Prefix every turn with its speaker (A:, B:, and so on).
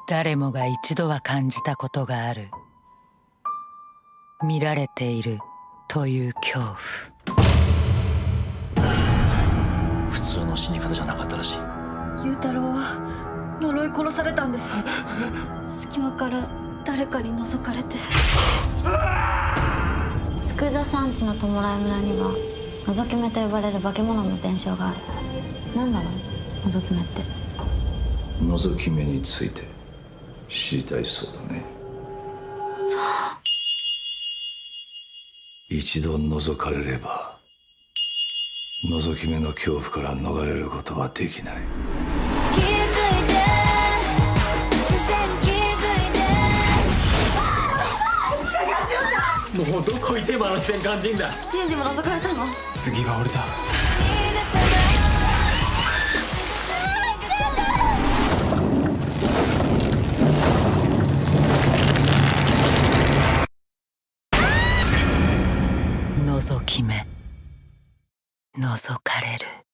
A: 誰もが一度は感じたことがある。見られているという恐怖。
B: 普通の死に方じゃなかったらしい。
C: 雄太郎は呪い殺されたんです。隙間から誰かに覗かれて。
D: 佃山地の弔村には覗き目と呼ばれる化け物の伝承がある。何なの覗き目って。
E: 覗き目について知りたいそうだね。一度覗かれれば覗き目の恐怖から逃れることはできない。
F: 気づいて視線気づいて。
G: もうどこ行ってもあの視線感じんだ。
C: シンジも覗かれたの？
G: 次は俺だ。
A: 覗き目、覗かれる。